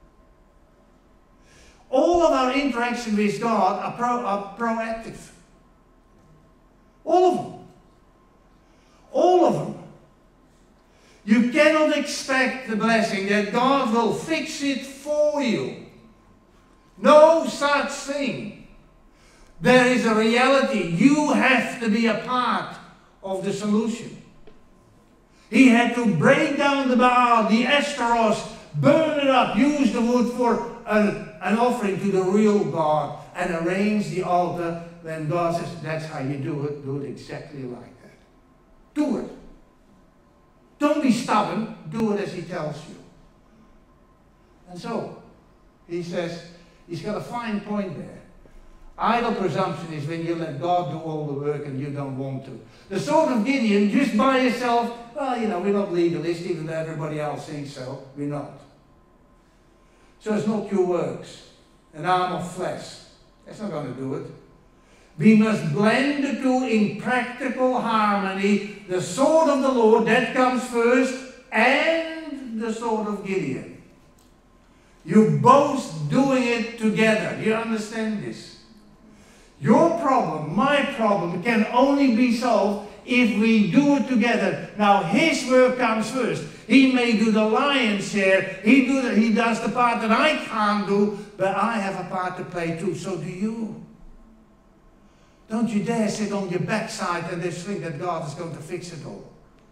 All of our interaction with God are proactive. All of them. All of them. You cannot expect the blessing that God will fix it for you. No such thing. There is a reality. You have to be a part of the solution. He had to break down the Baal, the Ashtaroth, burn it up, use the wood for an offering to the real God, and arrange the altar. When God says, that's how you do it exactly like that. Do it. Don't be stubborn, do it as He tells you. And so, he says, he's got a fine point there. Idle presumption is when you let God do all the work and you don't want to. The sort of Gideon, just by yourself, well, you know, we're not legalist, even though everybody else thinks so. We're not. So it's not your works, an arm of flesh. That's not going to do it. We must blend the two in practical harmony. The sword of the Lord, that comes first, and the sword of Gideon. You're both doing it together. Do you understand this? Your problem, my problem, can only be solved if we do it together. Now, his work comes first. He may do the lion's share. He does the part that I can't do, but I have a part to play too. So do you. Don't you dare sit on your backside and just think that God is going to fix it all.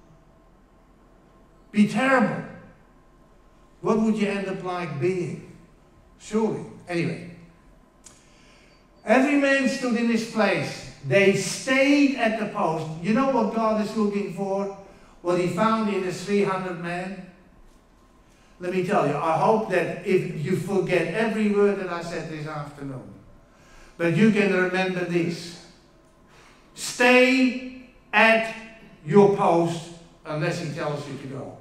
Be terrible. What would you end up like being? Surely. Anyway. Every man stood in his place. They stayed at the post. You know what God is looking for? What He found in the 300 men? Let me tell you, I hope that if you forget every word that I said this afternoon, but you can remember this. Stay at your post unless He tells you to go.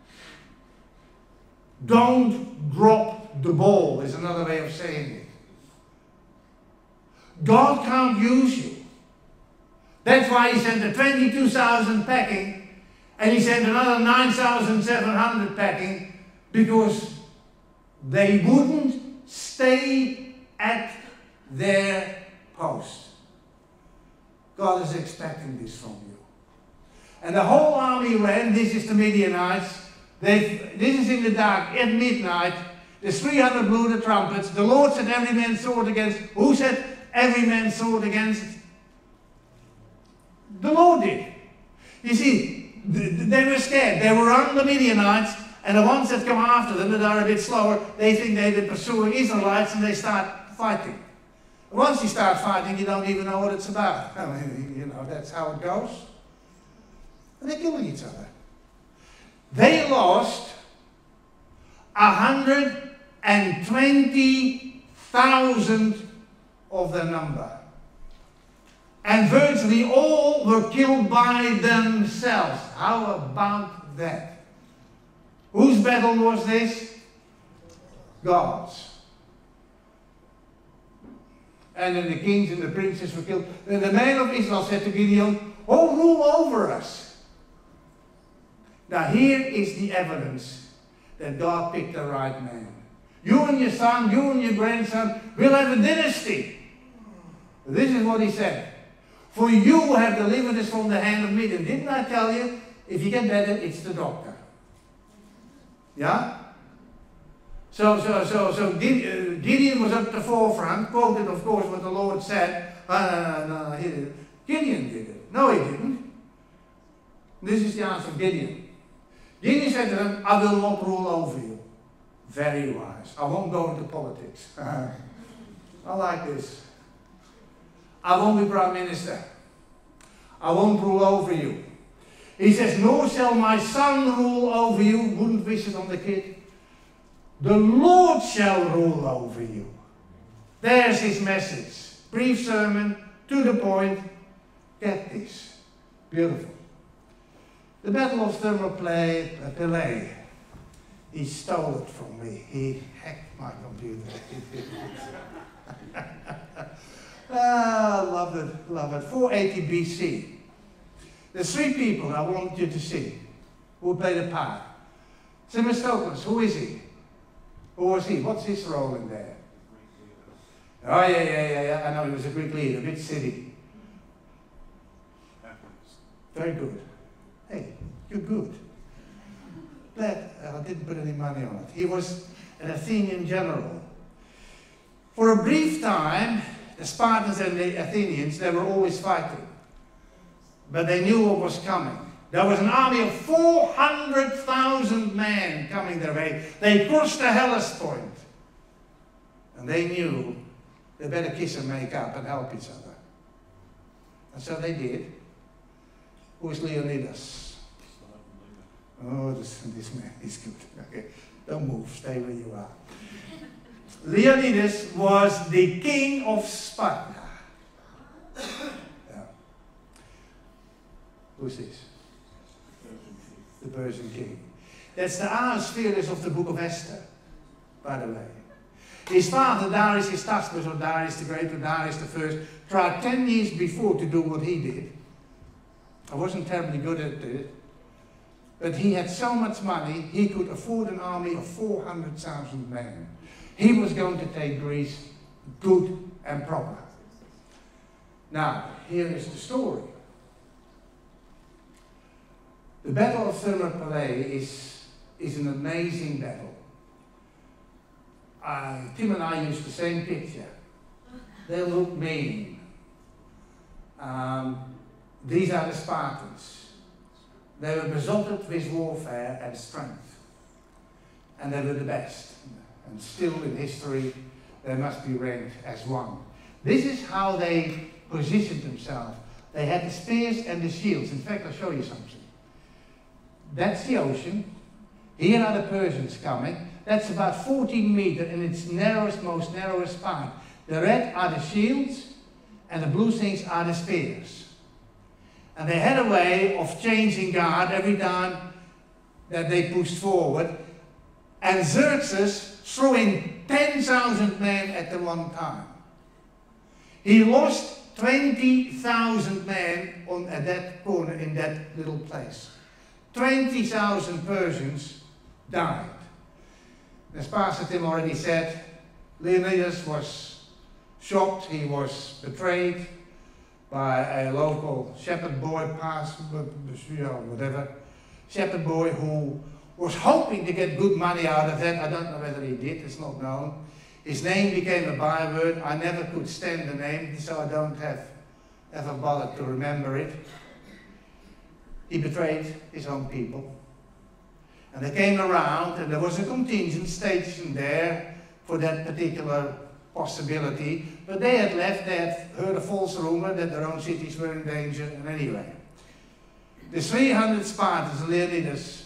Don't drop the ball is another way of saying it. God can't use you. That's why He sent the 22,000 packing and He sent another 9,700 packing, because they wouldn't stay at their post. God is expecting this from you. And the whole army ran. This is the Midianites. This is in the dark at midnight. The 300 blew the trumpets. The Lord said every man's sword against. Who said every man's sword against? The Lord did. You see, they were scared. They were on the Midianites, and the ones that come after them that are a bit slower, they think they've been pursuing Israelites, and they start fighting. Once you start fighting, you don't even know what it's about. I mean, you know, that's how it goes. And they're killing each other. They lost 120,000 of their number. And virtually all were killed by themselves. How about that? Whose battle was this? God's. And then the kings and the princes were killed. Then the man of Israel said to Gideon, "Oh, rule over us." Now here is the evidence that God picked the right man. You and your son, you and your grandson will have a dynasty. This is what he said. For you have delivered us from the hand of Midian. Didn't I tell you? If you get better, it's the doctor. Yeah? So Gideon was up at the forefront, quoted, of course, what the Lord said. No, he didn't. Gideon did it. No, he didn't. This is the answer of Gideon. Gideon said to them, "I will not rule over you." Very wise. I won't go into politics. I like this. I won't be prime minister. I won't rule over you. He says, "Nor shall my son rule over you." Wouldn't wish it on the kid. The Lord shall rule over you. There's his message. Brief sermon, to the point. Get this. Beautiful. The Battle of Thermopylae. He stole it from me. He hacked my computer. Love it, love it. 480 BC. There's three people I want you to see. Who played a part? Themistocles, who is he? Who was he? What's his role in there? Oh, yeah. I know he was a Greek leader, a bit silly. Very good. Hey, you're good. Glad I didn't put any money on it. He was an Athenian general. For a brief time, the Spartans and the Athenians, they were always fighting. But they knew what was coming. There was an army of 400,000 men coming their way. They crossed the Hellespont. And they knew they better kiss and make up and help each other. And so they did. Who is Leonidas? Oh, this man is good. Okay, don't move, stay where you are. Leonidas was the king of Sparta. Yeah. Who's this? The Persian king. That's the Ahasuerus of the book of Esther, by the way. His father, Darius Hystaspes, or Darius the Great, or Darius the First, tried 10 years before to do what he did. I wasn't terribly good at it, but he had so much money, he could afford an army of 400,000 men. He was going to take Greece good and proper. Now, here is the story. The Battle of Thermopylae is an amazing battle. Tim and I used the same picture. They look mean. These are the Spartans. They were besotted with warfare and strength. And they were the best. And still in history, they must be ranked as one. This is how they positioned themselves. They had the spears and the shields. In fact, I'll show you something. That's the ocean. Here are the Persians coming. That's about 14 meters in its most narrowest part. The red are the shields, and the blue things are the spears. And they had a way of changing guard every time that they pushed forward. And Xerxes threw in 10,000 men at the one time. He lost 20,000 men at that corner in that little place. 20,000 Persians died. As Pastor Tim already said, Leonidas was shocked. He was betrayed by a local shepherd boy, shepherd boy who was hoping to get good money out of that. I don't know whether he did, it's not known. His name became a byword. I never could stand the name, so I don't have ever bothered to remember it. He betrayed his own people. And they came around, and there was a contingent stationed there for that particular possibility. But they had left, they had heard a false rumor that their own cities were in danger, and anyway. The 300 Spartans, Leonidas,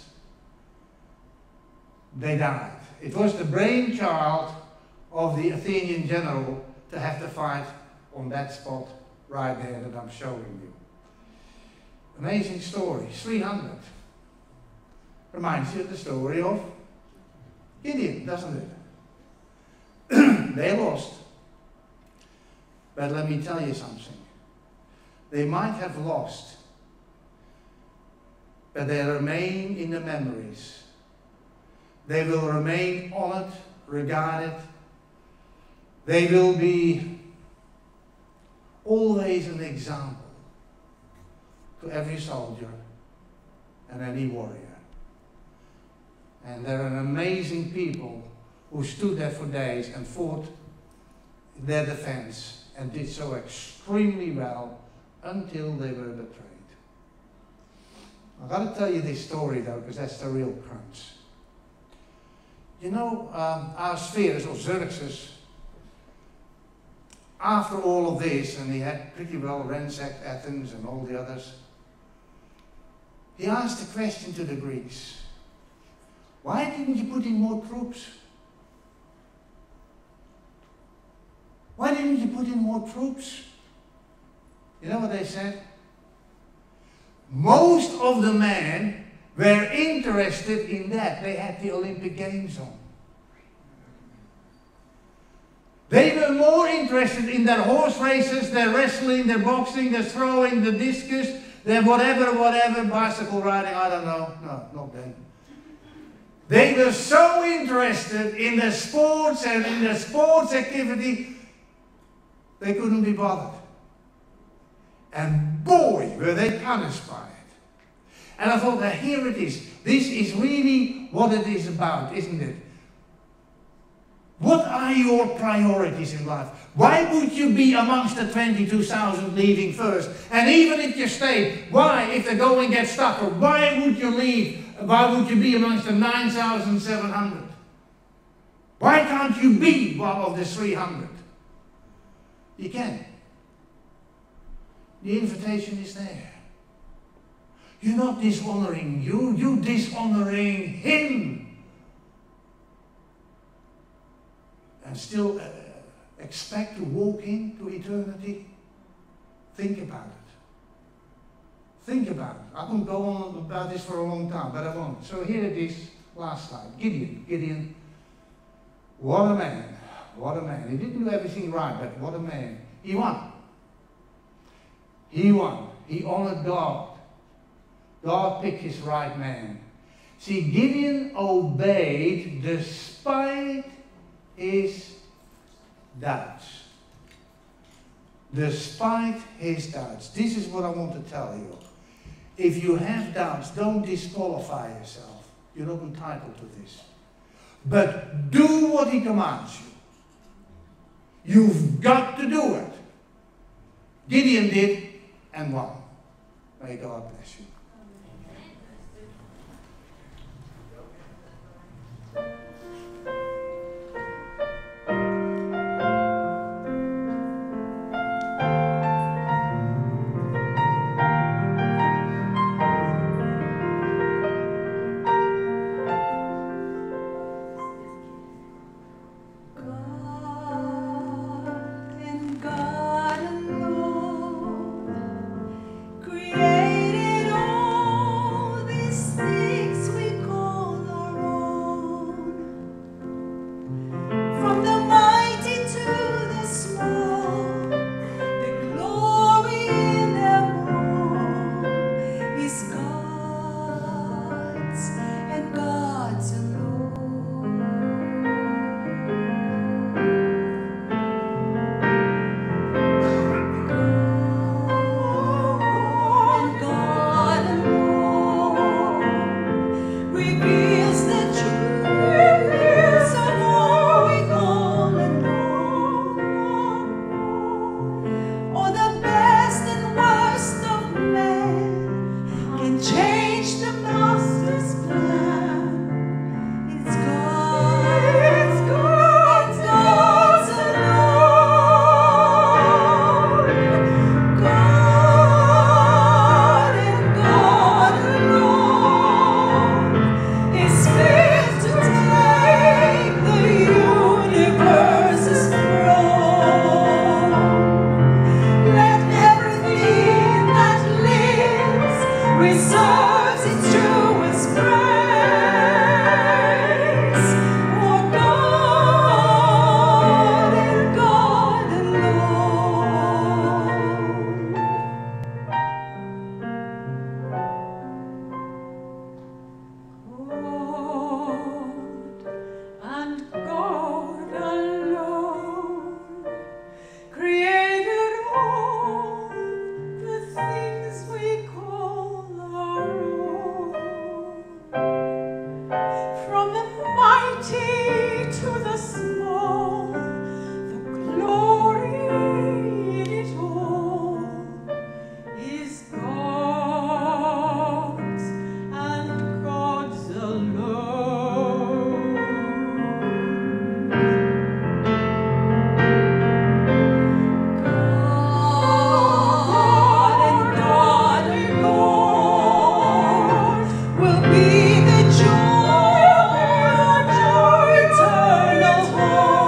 they died. It was the brainchild of the Athenian general to have to fight on that spot right there that I'm showing you. Amazing story, 300. Reminds you of the story of Gideon, doesn't it? They lost. But let me tell you something. They might have lost, but they remain in the memories. They will remain honored, regarded. They will be always an example to every soldier and any warrior. And they're an amazing people who stood there for days and fought their defense and did so extremely well until they were betrayed. I've got to tell you this story though, because that's the real crunch. You know, Ahasuerus or Xerxes, after all of this, and he had pretty well ransacked Athens and all the others, he asked a question to the Greeks. Why didn't you put in more troops? Why didn't you put in more troops? You know what they said? Most of the men were interested in that. They had the Olympic Games on. They were more interested in their horse races, their wrestling, their boxing, their throwing, the discus, then whatever, bicycle riding, I don't know. No, not them. They were so interested in the sports and in the sports activity, they couldn't be bothered. And boy, were they punished by it. And I thought, that here it is. This is really what it is about, isn't it? What are your priorities in life? Why would you be amongst the 22,000 leaving first? And even if you stay, why, if the going gets tougher, why would you leave? Why would you be amongst the 9,700? Why can't you be one of the 300? You can. The invitation is there. You're not dishonoring you, you're dishonoring Him. And still expect to walk into eternity? Think about it. Think about it. I won't go on about this for a long time, but I won't. So here it is, last slide. Gideon. What a man. What a man. He didn't do everything right, but what a man. He won. He won. He honored God. God picked his right man. See, Gideon obeyed despite his doubts. Despite his doubts. This is what I want to tell you. If you have doubts, don't disqualify yourself. You're not entitled to this. But do what he commands you. You've got to do it. Gideon did and won. May God bless you. Be the joy of your eternal home.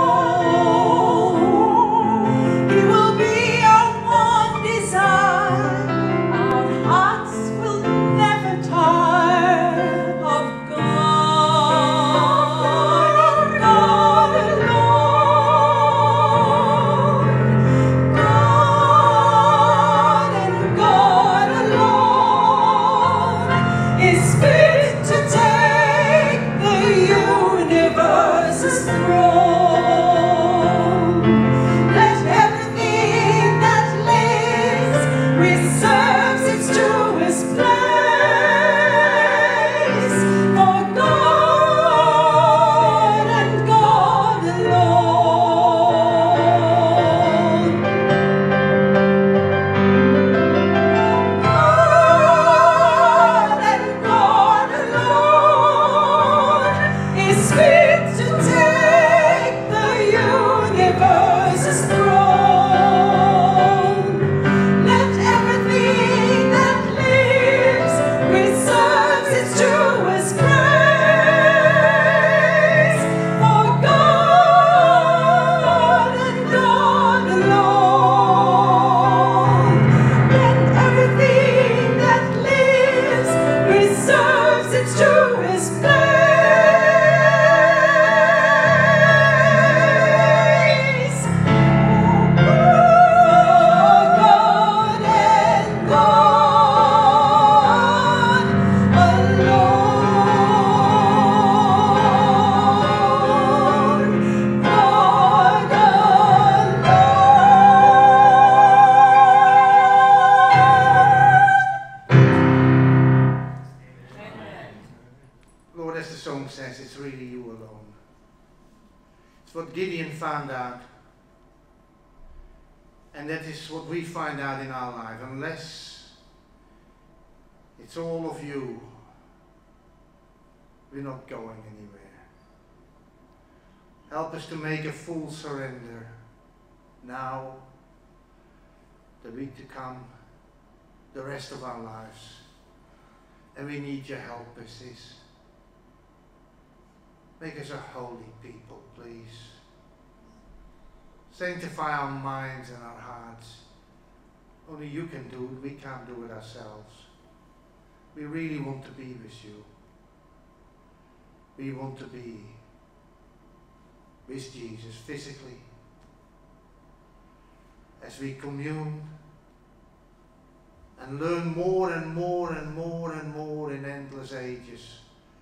it's really you alone. It's what Gideon found out. And that is what we find out in our life. Unless it's all of you, we're not going anywhere. Help us to make a full surrender now, the week to come, the rest of our lives. And we need your help with this. Make us a holy people, please. Sanctify our minds and our hearts. Only you can do it. We can't do it ourselves. We really want to be with you. We want to be with Jesus physically. As we commune and learn more and more and more and more in endless ages.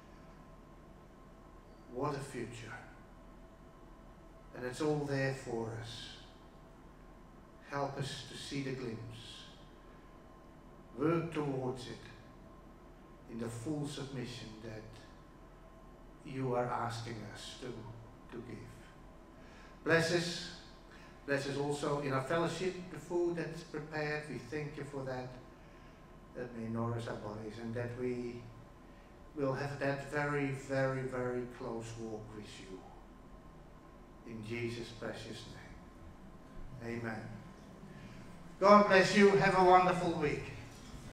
What a future. And it's all there for us. Help us to see the glimpse. Work towards it in the full submission that you are asking us to give. Bless us. Bless us also in our fellowship, the food that's prepared. We thank you for that. That may nourish our bodies, and that we will have that very, very, very close walk with you. In Jesus' precious name. Amen. God bless you. Have a wonderful week.